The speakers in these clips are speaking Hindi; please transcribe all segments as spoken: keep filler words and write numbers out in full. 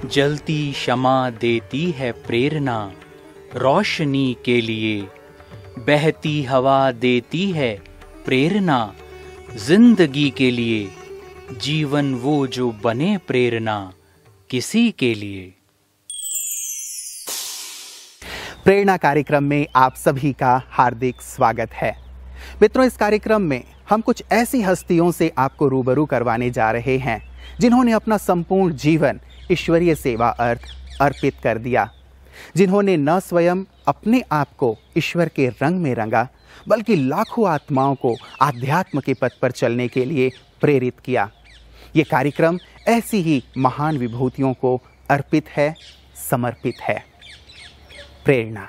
जलती क्षमा देती है प्रेरणा रोशनी के लिए, बहती हवा देती है प्रेरणा जिंदगी के लिए, जीवन वो जो बने प्रेरणा किसी के लिए। प्रेरणा कार्यक्रम में आप सभी का हार्दिक स्वागत है। मित्रों, इस कार्यक्रम में हम कुछ ऐसी हस्तियों से आपको रूबरू करवाने जा रहे हैं जिन्होंने अपना संपूर्ण जीवन ईश्वरीय सेवा अर्थ अर्पित कर दिया, जिन्होंने न स्वयं अपने आप को ईश्वर के रंग में रंगा बल्कि लाखों आत्माओं को आध्यात्म के पथ पर चलने के लिए प्रेरित किया। ये कार्यक्रम ऐसी ही महान विभूतियों को अर्पित है, समर्पित है। प्रेरणा।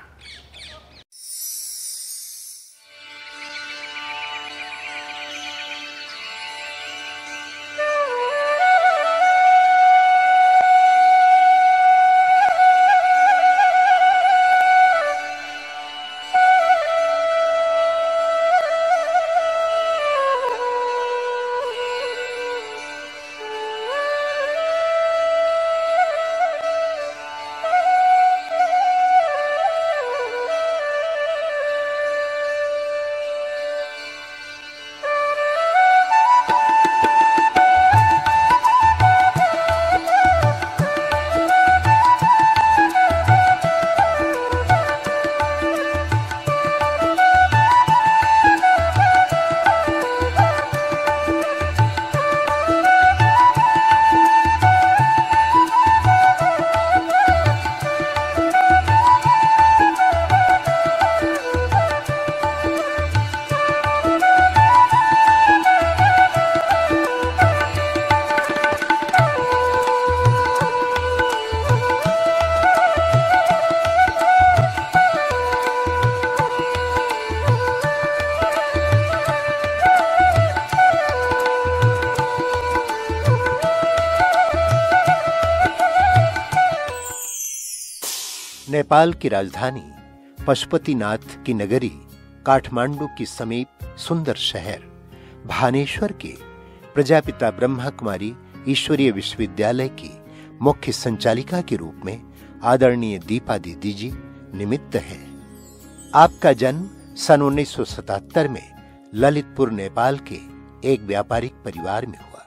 नेपाल की राजधानी पशुपतिनाथ की नगरी काठमांडू के समीप सुंदर शहर भानेश्वर के प्रजापिता ब्रह्मा कुमारी ईश्वरीय विश्वविद्यालय की मुख्य संचालिका के रूप में आदरणीय दीपा दीदी जी निमित्त है। आपका जन्म सन उन्नीस सौ सतहत्तर में ललितपुर नेपाल के एक व्यापारिक परिवार में हुआ।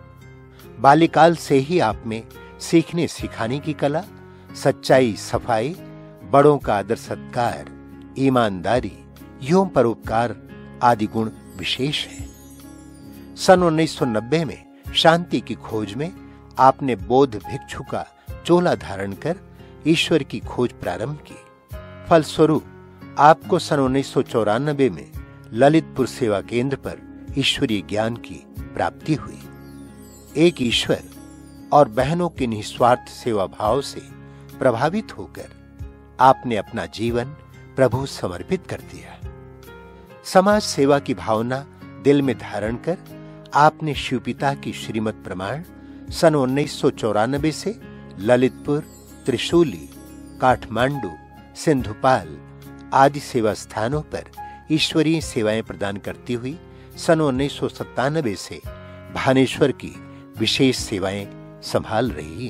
बाल्यकाल से ही आप में सीखने सिखाने की कला, सच्चाई, सफाई, बड़ों का आदर सत्कार, ईमानदारी, एवं परोपकार आदि गुण विशेष है। सन उन्नीस सौ नब्बे में शांति की खोज में आपने बौद्ध भिक्षु का चोला धारण कर ईश्वर की खोज प्रारंभ की। फलस्वरूप आपको सन उन्नीस सौ चौरानबे में ललितपुर सेवा केंद्र पर ईश्वरीय ज्ञान की प्राप्ति हुई। एक ईश्वर और बहनों के निस्वार्थ सेवा भाव से प्रभावित होकर आपने अपना जीवन प्रभु समर्पित कर दिया। समाज सेवा की भावना दिल में धारण कर आपने शिवपिता की श्रीमत प्रमाण सन उन्नीस सौ चौरानबे से ललितपुर, त्रिशूली, काठमांडू, सिंधुपाल आदि सेवा स्थानों पर ईश्वरीय सेवाएं प्रदान करती हुई सन उन्नीस सौ सत्तानबे से भानेश्वर की विशेष सेवाएं संभाल रही।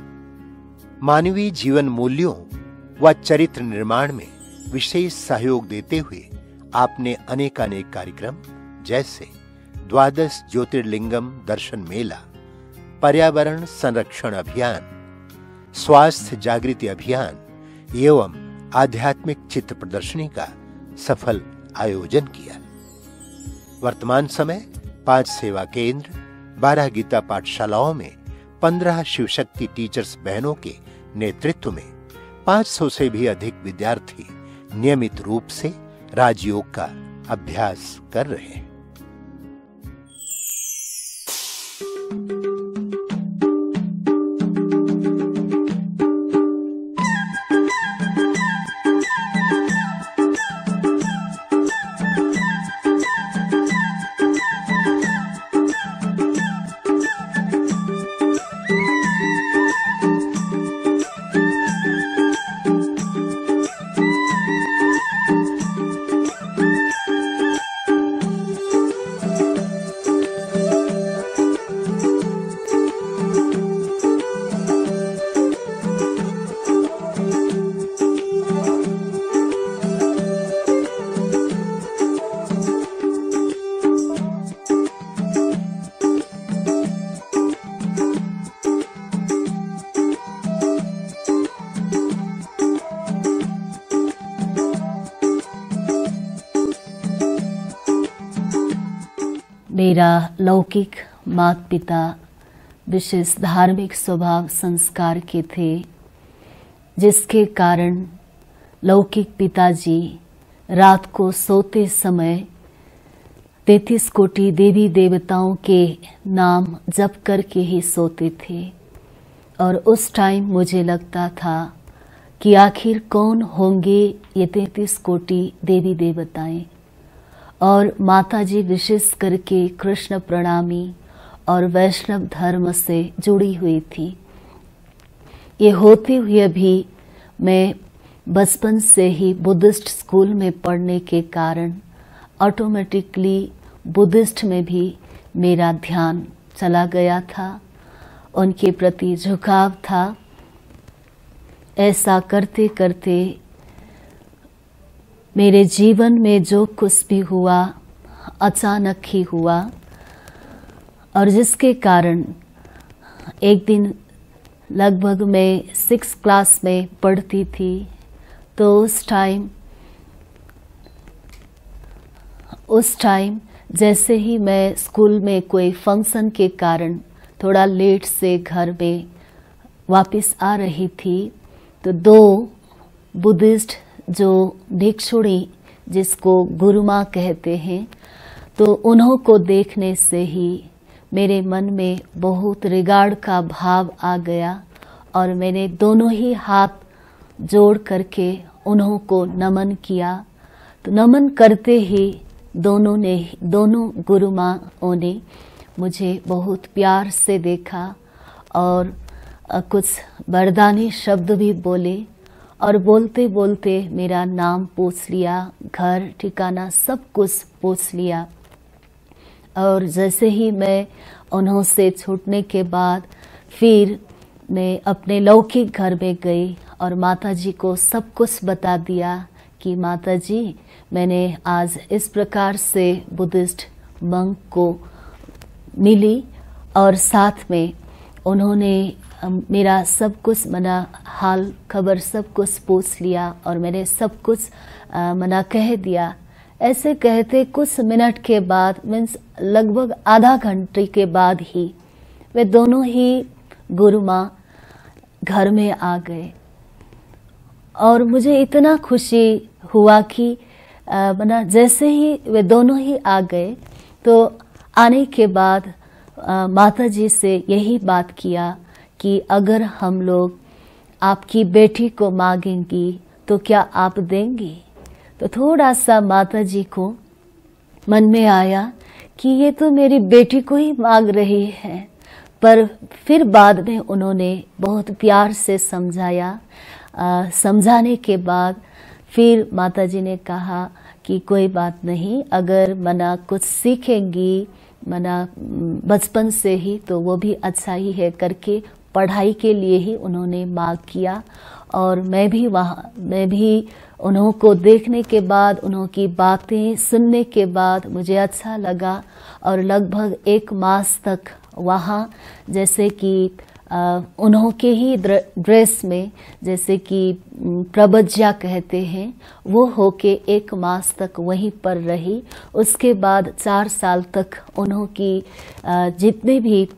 मानवीय जीवन मूल्यों व चरित्र निर्माण में विशेष सहयोग देते हुए आपने अनेकानेक कार्यक्रम जैसे द्वादश ज्योतिर्लिंगम दर्शन मेला, पर्यावरण संरक्षण अभियान, स्वास्थ्य जागृति अभियान एवं आध्यात्मिक चित्र प्रदर्शनी का सफल आयोजन किया। वर्तमान समय पांच सेवा केंद्र, बारह गीता पाठशालाओं में पंद्रह शिवशक्ति टीचर्स बहनों के नेतृत्व में पांच सौ से भी अधिक विद्यार्थी नियमित रूप से राजयोग का अभ्यास कर रहे हैं। मेरा लौकिक माता पिता विशेष धार्मिक स्वभाव संस्कार के थे, जिसके कारण लौकिक पिताजी रात को सोते समय तैतीस कोटि देवी देवताओं के नाम जप करके ही सोते थे। और उस टाइम मुझे लगता था कि आखिर कौन होंगे ये तैतीस कोटि देवी देवताएं। और माताजी विशेष करके कृष्ण प्रणामी और वैष्णव धर्म से जुड़ी हुई थी। ये होते हुए भी मैं बचपन से ही बुद्धिस्ट स्कूल में पढ़ने के कारण ऑटोमेटिकली बुद्धिस्ट में भी मेरा ध्यान चला गया था, उनके प्रति झुकाव था। ऐसा करते करते मेरे जीवन में जो कुछ भी हुआ अचानक ही हुआ, और जिसके कारण एक दिन लगभग मैं सिक्स क्लास में पढ़ती थी, तो उस टाइम उस टाइम जैसे ही मैं स्कूल में कोई फंक्शन के कारण थोड़ा लेट से घर में वापस आ रही थी, तो दो बुद्धिस्ट जो भिक्षुणी जिसको गुरुमा कहते हैं, तो उन्हों को देखने से ही मेरे मन में बहुत रिगार्ड का भाव आ गया और मैंने दोनों ही हाथ जोड़ करके उन्हों को नमन किया। तो नमन करते ही दोनों ने दोनों गुरुमाओं ने मुझे बहुत प्यार से देखा और कुछ वरदानी शब्द भी बोले, और बोलते बोलते मेरा नाम पूछ लिया, घर ठिकाना सब कुछ पूछ लिया। और जैसे ही मैं उन्हों से छूटने के बाद फिर मैं अपने लौकिक घर में गई और माताजी को सब कुछ बता दिया कि माताजी, मैंने आज इस प्रकार से बुद्धिस्ट मंक को मिली, और साथ में उन्होंने मेरा सब कुछ मना हाल खबर सब कुछ पूछ लिया और मैंने सब कुछ मना कह दिया। ऐसे कहते कुछ मिनट के बाद, मीन्स लगभग आधा घंटे के बाद ही वे दोनों ही गुरु माँ घर में आ गए। और मुझे इतना खुशी हुआ कि मना जैसे ही वे दोनों ही आ गए, तो आने के बाद माता जी से यही बात किया कि अगर हम लोग आपकी बेटी को मांगेंगी तो क्या आप देंगी। तो थोड़ा सा माता जी को मन में आया कि ये तो मेरी बेटी को ही मांग रही है, पर फिर बाद में उन्होंने बहुत प्यार से समझाया। आ, समझाने के बाद फिर माता जी ने कहा कि कोई बात नहीं, अगर मना कुछ सीखेंगी मना बचपन से ही तो वो भी अच्छा ही है करके पढ़ाई के लिए ही उन्होंने मांग किया। और मैं भी वहाँ मैं भी उन्हों को देखने के बाद, उन्हों की बातें सुनने के बाद मुझे अच्छा लगा। और लगभग एक मास तक वहाँ जैसे कि उन्हों के ही ड्रेस में, जैसे कि प्रबज्या कहते हैं, वो होके एक मास तक वहीं पर रही। उसके बाद चार साल तक उन्हों की जितने भी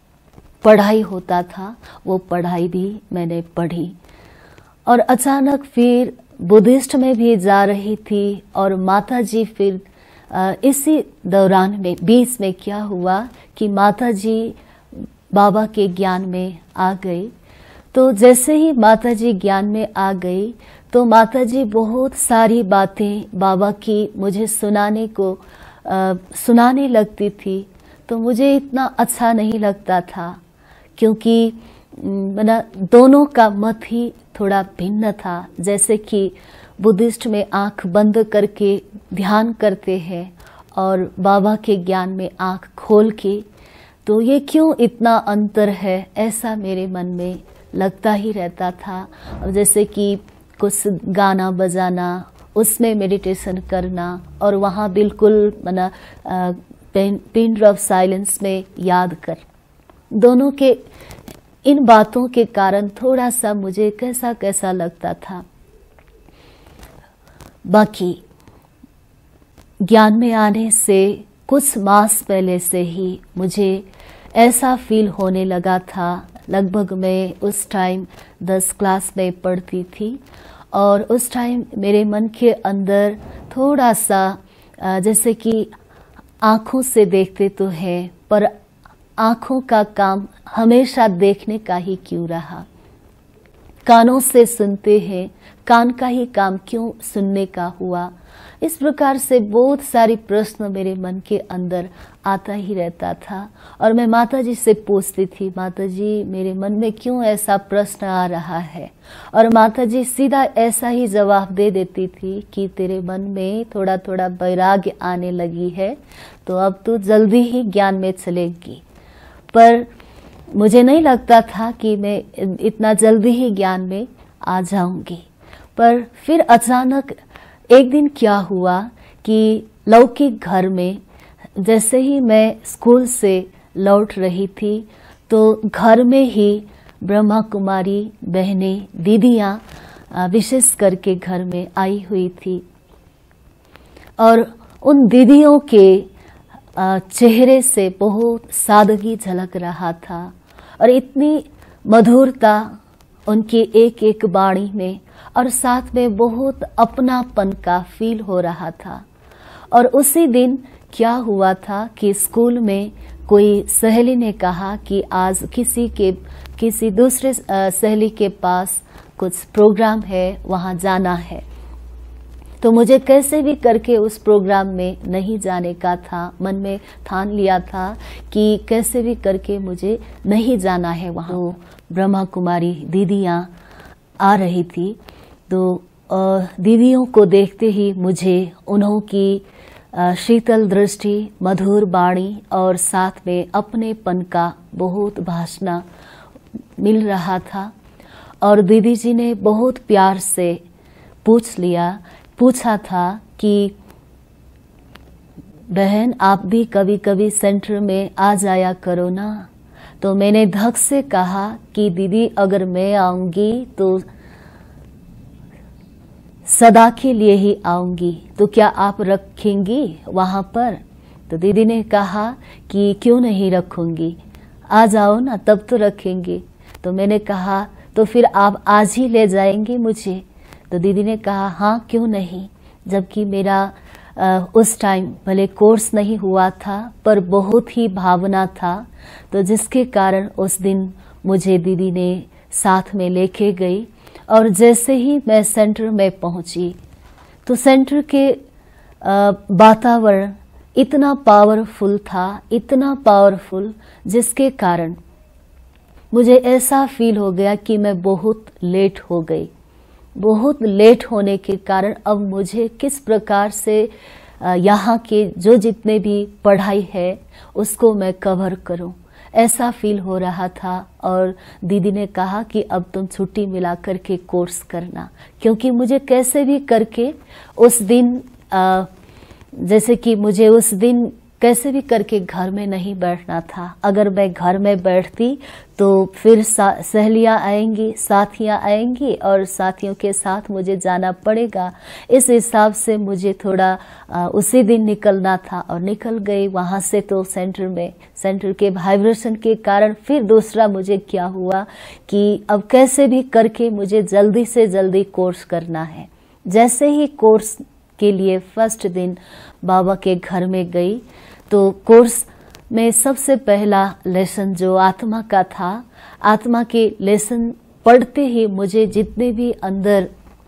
पढ़ाई होता था वो पढ़ाई भी मैंने पढ़ी। और अचानक फिर बुद्धिस्ट में भी जा रही थी और माताजी फिर इसी दौरान में बीच में क्या हुआ कि माताजी बाबा के ज्ञान में आ गई। तो जैसे ही माताजी ज्ञान में आ गई तो माताजी बहुत सारी बातें बाबा की मुझे सुनाने को आ, सुनाने लगती थी। तो मुझे इतना अच्छा नहीं लगता था, क्योंकि मना दोनों का मत ही थोड़ा भिन्न था। जैसे कि बुद्धिस्ट में आंख बंद करके ध्यान करते हैं और बाबा के ज्ञान में आंख खोल के, तो ये क्यों इतना अंतर है, ऐसा मेरे मन में लगता ही रहता था। और जैसे कि कुछ गाना बजाना, उसमें मेडिटेशन करना और वहाँ बिल्कुल मना पिन ड्रॉप साइलेंस में याद कर, दोनों के इन बातों के कारण थोड़ा सा मुझे कैसा कैसा लगता था। बाकी ज्ञान में आने से कुछ मास पहले से ही मुझे ऐसा फील होने लगा था। लगभग मैं उस टाइम दस क्लास में पढ़ती थी और उस टाइम मेरे मन के अंदर थोड़ा सा जैसे कि आँखों से देखते तो है पर आँखों का काम हमेशा देखने का ही क्यों रहा, कानों से सुनते हैं कान का ही काम क्यों सुनने का हुआ। इस प्रकार से बहुत सारी प्रश्न मेरे मन के अंदर आता ही रहता था और मैं माता जी से पूछती थी, माता जी मेरे मन में क्यों ऐसा प्रश्न आ रहा है, और माता जी सीधा ऐसा ही जवाब दे देती थी कि तेरे मन में थोड़ा थोड़ा वैराग्य आने लगी है तो अब तू जल्दी ही ज्ञान में चलेगी। पर मुझे नहीं लगता था कि मैं इतना जल्दी ही ज्ञान में आ जाऊंगी। पर फिर अचानक एक दिन क्या हुआ कि लौकिक घर में जैसे ही मैं स्कूल से लौट रही थी तो घर में ही ब्रह्मा कुमारी बहनें दीदियाँ विशेष करके घर में आई हुई थी और उन दीदियों के चेहरे से बहुत सादगी झलक रहा था और इतनी मधुरता उनकी एक एक वाणी में और साथ में बहुत अपनापन का फील हो रहा था। और उसी दिन क्या हुआ था कि स्कूल में कोई सहेली ने कहा कि आज किसी के किसी दूसरे सहेली के पास कुछ प्रोग्राम है, वहां जाना है। तो मुझे कैसे भी करके उस प्रोग्राम में नहीं जाने का था। मन में ठान लिया था कि कैसे भी करके मुझे नहीं जाना है वहाँ। तो ब्रह्मा कुमारी दीदियाँ आ रही थी तो दीदियों को देखते ही मुझे उन्हों की शीतल दृष्टि, मधुर वाणी और साथ में अपनेपन का बहुत भाषण मिल रहा था। और दीदी जी ने बहुत प्यार से पूछ लिया पूछा था कि बहन आप भी कभी कभी सेंटर में आ जाया करो ना। तो मैंने धक से कहा कि दीदी अगर मैं आऊंगी तो सदा के लिए ही आऊंगी, तो क्या आप रखेंगी वहां पर? तो दीदी ने कहा कि क्यों नहीं रखूंगी, आ जाओ ना तब तो रखेंगे। तो मैंने कहा तो फिर आप आज ही ले जाएंगे मुझे? तो दीदी ने कहा हाँ क्यों नहीं। जबकि मेरा आ, उस टाइम भले कोर्स नहीं हुआ था पर बहुत ही भावना था, तो जिसके कारण उस दिन मुझे दीदी ने साथ में लेके गई। और जैसे ही मैं सेंटर में पहुंची तो सेंटर के वातावरण इतना पावरफुल था, इतना पावरफुल जिसके कारण मुझे ऐसा फील हो गया कि मैं बहुत लेट हो गई। बहुत लेट होने के कारण अब मुझे किस प्रकार से यहाँ के जो जितने भी पढ़ाई है उसको मैं कवर करूं, ऐसा फील हो रहा था। और दीदी ने कहा कि अब तुम छुट्टी मिला करके कोर्स करना, क्योंकि मुझे कैसे भी करके उस दिन आ, जैसे कि मुझे उस दिन कैसे भी करके घर में नहीं बैठना था। अगर मैं घर में बैठती तो फिर सहेलियां आएंगी, साथियां आएंगी और साथियों के साथ मुझे जाना पड़ेगा। इस हिसाब से मुझे थोड़ा आ, उसी दिन निकलना था और निकल गई वहां से। तो सेंटर में सेंटर के वाइब्रेशन के कारण फिर दूसरा मुझे क्या हुआ कि अब कैसे भी करके मुझे जल्दी से जल्दी कोर्स करना है। जैसे ही कोर्स के लिए फर्स्ट दिन बाबा के घर में गई तो कोर्स में सबसे पहला लेसन जो आत्मा का था, आत्मा के लेसन पढ़ते ही मुझे जितने भी अंदर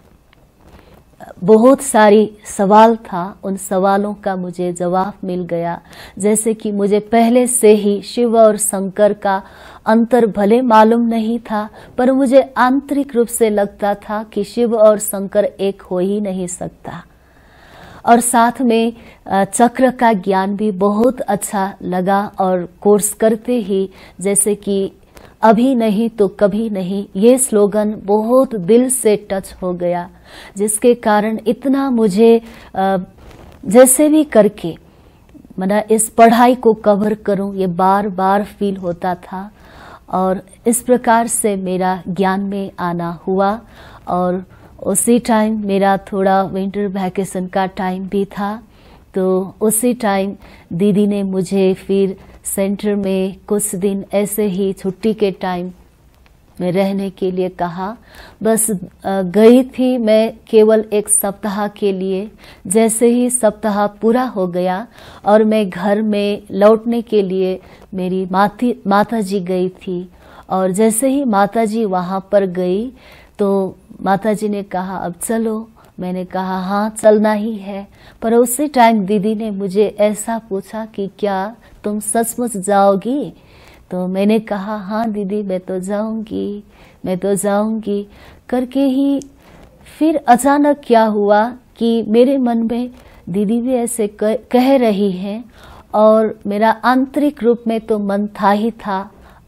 बहुत सारी सवाल था उन सवालों का मुझे जवाब मिल गया। जैसे कि मुझे पहले से ही शिव और शंकर का अंतर भले मालूम नहीं था, पर मुझे आंतरिक रूप से लगता था कि शिव और शंकर एक हो ही नहीं सकता। और साथ में चक्र का ज्ञान भी बहुत अच्छा लगा। और कोर्स करते ही जैसे कि अभी नहीं तो कभी नहीं, ये स्लोगन बहुत दिल से टच हो गया, जिसके कारण इतना मुझे जैसे भी करके मना इस पढ़ाई को कवर करूं ये बार बार फील होता था। और इस प्रकार से मेरा ज्ञान में आना हुआ। और उसी टाइम मेरा थोड़ा विंटर वैकेशन का टाइम भी था, तो उसी टाइम दीदी ने मुझे फिर सेंटर में कुछ दिन ऐसे ही छुट्टी के टाइम में रहने के लिए कहा। बस गई थी मैं केवल एक सप्ताह के लिए। जैसे ही सप्ताह पूरा हो गया और मैं घर में लौटने के लिए मेरी माती माता जी गई थी, और जैसे ही माता जी वहाँ पर गई तो माता जी ने कहा अब चलो। मैंने कहा हाँ चलना ही है। पर उसी टाइम दीदी ने मुझे ऐसा पूछा कि क्या तुम सचमुच जाओगी? तो मैंने कहा हाँ दीदी मैं तो जाऊंगी, मैं तो जाऊंगी करके ही फिर अचानक क्या हुआ कि मेरे मन में दीदी भी ऐसे कह रही हैं और मेरा आंतरिक रूप में तो मन था ही था।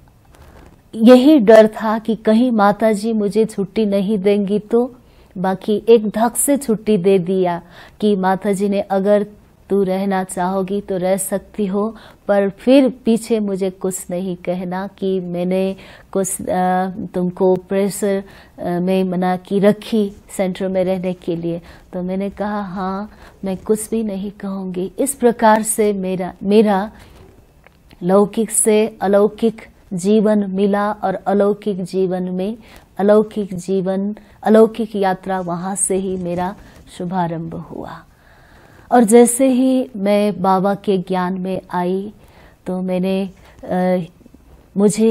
यही डर था कि कहीं माता जी मुझे छुट्टी नहीं देंगी तो। बाकी एक धक से छुट्टी दे दिया कि माता जी ने अगर तू रहना चाहोगी तो रह सकती हो, पर फिर पीछे मुझे कुछ नहीं कहना कि मैंने कुछ तुमको प्रेशर में मना की रखी सेंटर में रहने के लिए। तो मैंने कहा हाँ मैं कुछ भी नहीं कहूँगी। इस प्रकार से मेरा मेरा लौकिक से अलौकिक जीवन मिला और अलौकिक जीवन में अलौकिक जीवन अलौकिक यात्रा वहाँ से ही मेरा शुभारंभ हुआ। और जैसे ही मैं बाबा के ज्ञान में आई तो मैंने आ, मुझे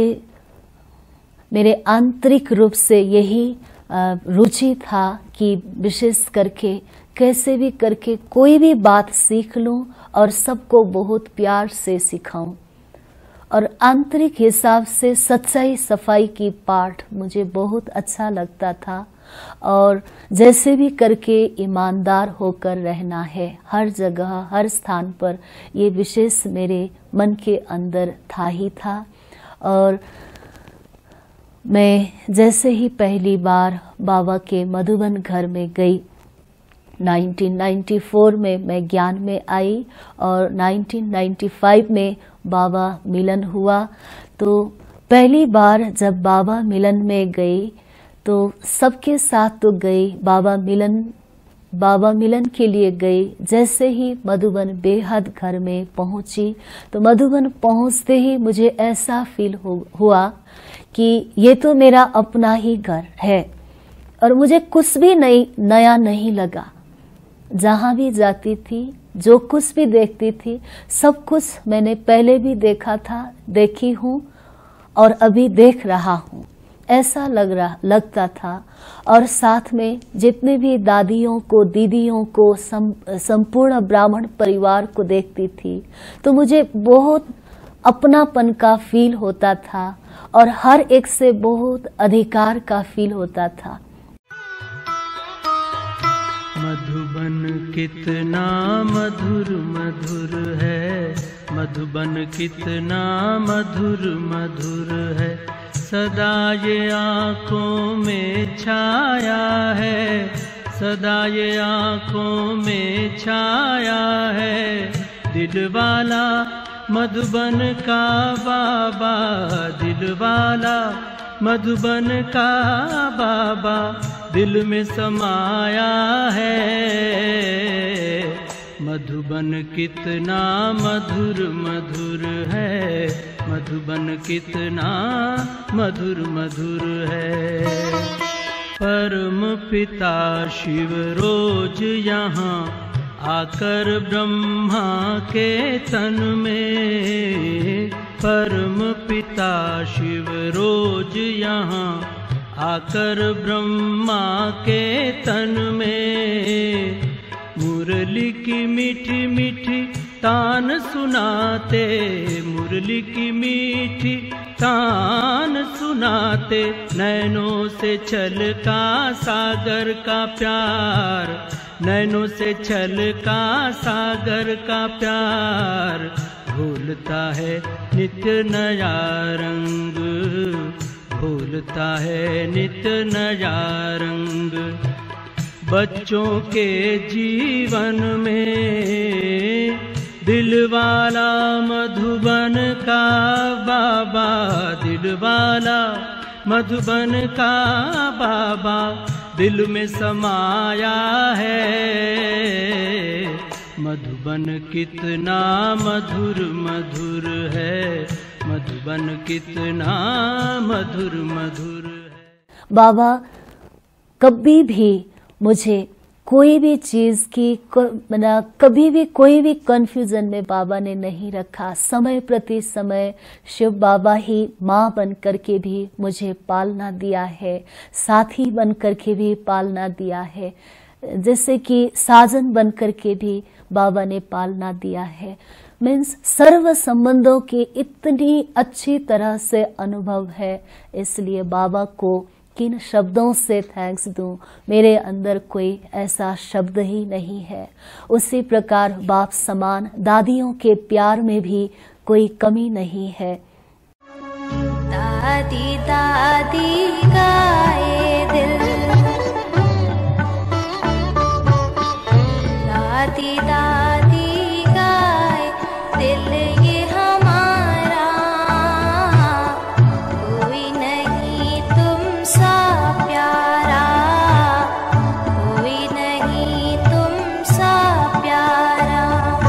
मेरे आंतरिक रूप से यही रुचि था कि विशेष करके कैसे भी करके कोई भी बात सीख लूं और सबको बहुत प्यार से सिखाऊं। और आंतरिक हिसाब से सच्चाई सफाई की पाठ मुझे बहुत अच्छा लगता था। और जैसे भी करके ईमानदार होकर रहना है हर जगह हर स्थान पर, ये विशेष मेरे मन के अंदर था ही था। और मैं जैसे ही पहली बार बाबा के मधुबन घर में गई, उन्नीस सौ चौरानवे में मैं ज्ञान में आई और उन्नीस सौ पचानवे में बाबा मिलन हुआ। तो पहली बार जब बाबा मिलन में गई तो सबके साथ तो गई, बाबा मिलन बाबा मिलन के लिए गई। जैसे ही मधुबन बेहद घर में पहुंची तो मधुबन पहुंचते ही मुझे ऐसा फील हो, हुआ कि ये तो मेरा अपना ही घर है और मुझे कुछ भी नहीं नया नहीं लगा। जहां भी जाती थी जो कुछ भी देखती थी सब कुछ मैंने पहले भी देखा था, देखी हूँ और अभी देख रहा हूँ, ऐसा लग रहा लगता था। और साथ में जितने भी दादियों को दीदियों को सम, संपूर्ण ब्राह्मण परिवार को देखती थी तो मुझे बहुत अपनापन का फील होता था और हर एक से बहुत अधिकार का फील होता था। मधुबन कितना मधुर मधुर है, मधुबन कितना मधुर मधुर है, सदा ये आँखों में छाया है, सदा ये आँखों में छाया है। दिल वाला मधुबन का बाबा, दिल वाला मधुबन का बाबा दिल में समाया है। मधुबन कितना मधुर मधुर है, मधुबन कितना मधुर मधुर है। परम पिता शिव रोज यहाँ आकर ब्रह्मा के तन में, परम पिता शिव रोज यहाँ आकर ब्रह्मा के तन में, मुरली की मीठी मीठी तान सुनाते, मुरली की मीठी तान सुनाते, नैनों से छलका सागर का प्यार, नैनों से छलका सागर का प्यार, भूलता है नित्य नया रंग, भूलता है नित्य नया रंग। बच्चों के जीवन में दिल वाला मधुबन का बाबा, दिल वाला मधुबन का बाबा दिल में समाया है। मधुबन कितना मधुर मधुर है, मधुबन कितना मधुर मधुर है। बाबा कभी भी मुझे कोई भी चीज की ना कभी भी कोई भी कंफ्यूजन में बाबा ने नहीं रखा। समय प्रति समय शिव बाबा ही माँ बन करके भी मुझे पालना दिया है, साथी बन करके भी पालना दिया है, जैसे कि साजन बन करके भी बाबा ने पालना दिया है। मीन्स सर्व संबंधों की इतनी अच्छी तरह से अनुभव है, इसलिए बाबा को किन शब्दों से थैंक्स दूं, मेरे अंदर कोई ऐसा शब्द ही नहीं है। उसी प्रकार बाप समान दादियों के प्यार में भी कोई कमी नहीं है। दादी दादी गाए दिल, दादी दादी गाए दिल, ये हमारा कोई नहीं तुम सा प्यारा, कोई नहीं तुम सा प्यारा।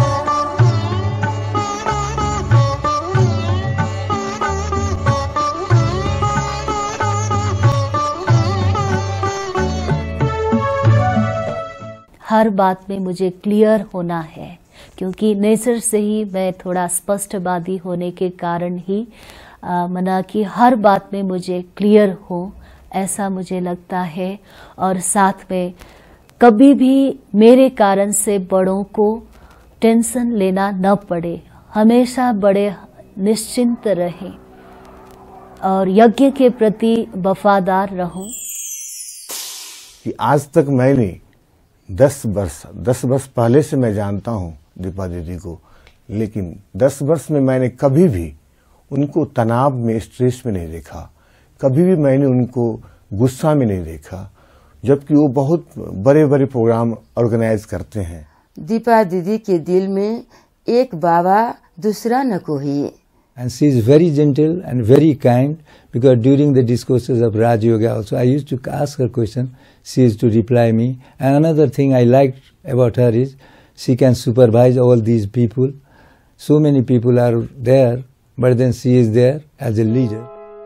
हर बात में मुझे क्लियर होना है, क्योंकि नेचर से ही मैं थोड़ा स्पष्टवादी होने के कारण ही आ, मना कि हर बात में मुझे क्लियर हो, ऐसा मुझे लगता है। और साथ में कभी भी मेरे कारण से बड़ों को टेंशन लेना न पड़े, हमेशा बड़े निश्चिंत रहें और यज्ञ के प्रति वफादार रहूं। कि आज तक मैंने दस वर्ष दस वर्ष पहले से मैं जानता हूँ दीपा दीदी को, लेकिन दस वर्ष में मैंने कभी भी उनको तनाव में, स्ट्रेस में नहीं देखा, कभी भी मैंने उनको गुस्सा में नहीं देखा, जबकि वो बहुत बड़े बड़े प्रोग्राम ऑर्गेनाइज करते हैं। दीपा दीदी के दिल में एक बाबा दूसरा न कोई। And she is very gentle and very kind, because during the discourses of Raj Yoga also I used to ask her question, she used to reply me. And another thing I liked about her is she can supervise all these people. So many people are there, but then she is there as a leader.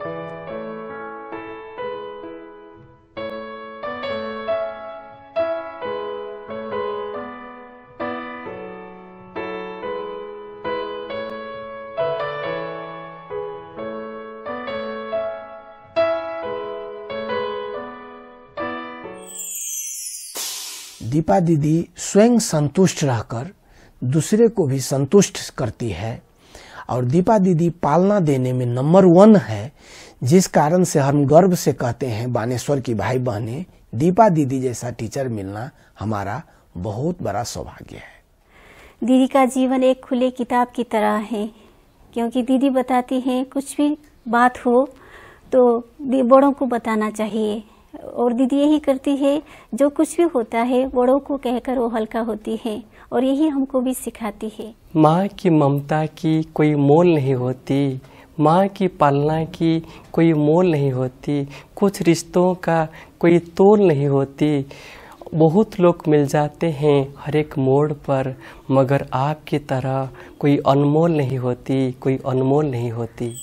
Deepa दीदी स्वयं संतुष्ट रहकर दूसरे को भी संतुष्ट करती है, और दीपा दीदी पालना देने में नंबर वन है, जिस कारण से हम गर्व से कहते हैं बानेश्वर की भाई बहनें, दीपा दीदी जैसा टीचर मिलना हमारा बहुत बड़ा सौभाग्य है। दीदी का जीवन एक खुले किताब की तरह है, क्योंकि दीदी बताती हैं कुछ भी बात हो तो बड़ों को बताना चाहिए, और दीदी यही करती है, जो कुछ भी होता है बड़ों को कहकर वो हल्का होती है, और यही हमको भी सिखाती है। माँ की ममता की कोई मोल नहीं होती, माँ की पालना की कोई मोल नहीं होती, कुछ रिश्तों का कोई तोल नहीं होती। बहुत लोग मिल जाते हैं हर एक मोड़ पर, मगर आपकी तरह कोई अनमोल नहीं होती, कोई अनमोल नहीं होती।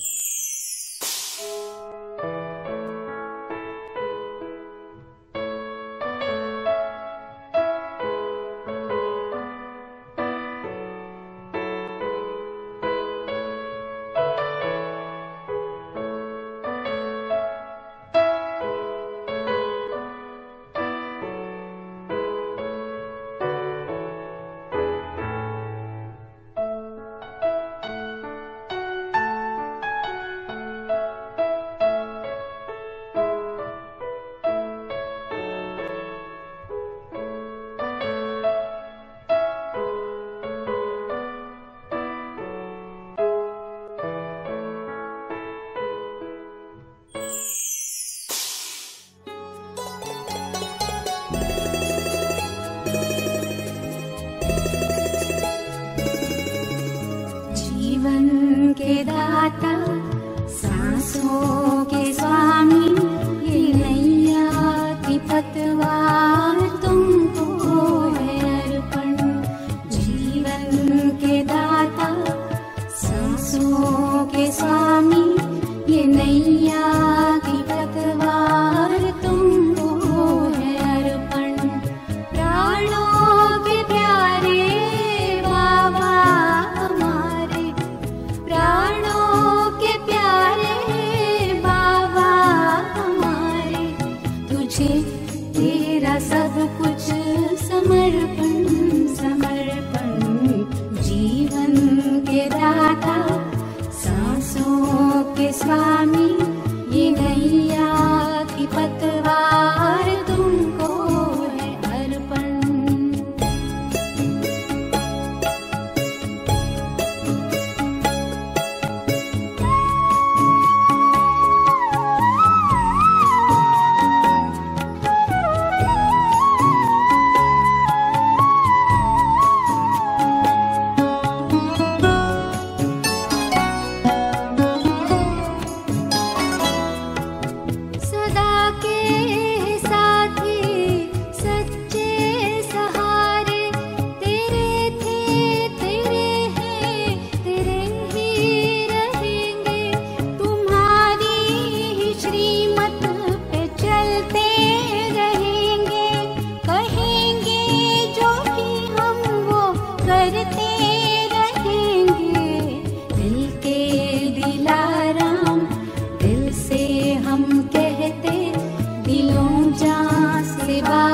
के दाता, सांसों के स्वामी, ये नैया की पतवार तुमको है अर्पण। स्वामी ये नैया की पतवार तुमको है अर्पण। सदा के साथी सच्चे सहारे तेरे थे तेरे हैं तेरे ही रहेंगे। तुम्हारी ही श्रीमत पे चलते रहेंगे। कहेंगे जो भी हम वो करते रहेंगे। दिल के दिलाराम दिल से हम कहते दिलों जा से बात